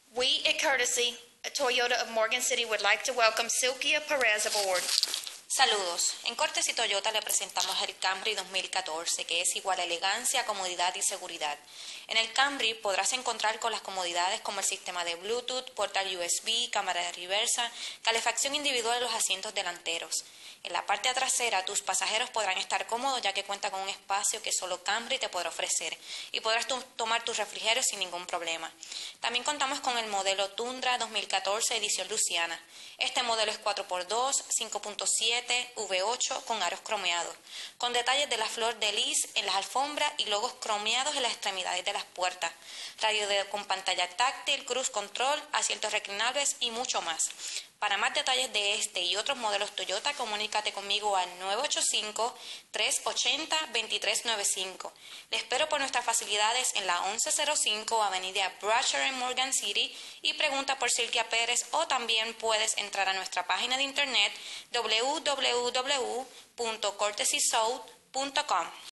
We at Courtesy, a Toyota of Morgan City, would like to welcome Silkia Perez aboard. Saludos. En Courtesy Toyota le presentamos el Camry 2014, que es igual a elegancia, comodidad y seguridad. En el Camry podrás encontrar con las comodidades como el sistema de Bluetooth, puerta USB, cámara de reversa, calefacción individual en los asientos delanteros. En la parte trasera tus pasajeros podrán estar cómodos ya que cuenta con un espacio que solo Camry te podrá ofrecer y podrás tomar tus refrigerios sin ningún problema. También contamos con el modelo Tundra 2014 edición Luciana. Este modelo es 4x2, 5.7, V8 con aros cromeados, con detalles de la flor de lis en las alfombras y logos cromeados en las extremidades de las puertas, con pantalla táctil, cruise control, asientos reclinables y mucho más. Para más detalles de este y otros modelos Toyota, comunícate conmigo al 985-380-2395. Le espero por nuestras facilidades en la 1105 Avenida Brasher en Morgan City y pregunta por Silkia Pérez, o también puedes entrar a nuestra página de internet www.courtesysouth.com.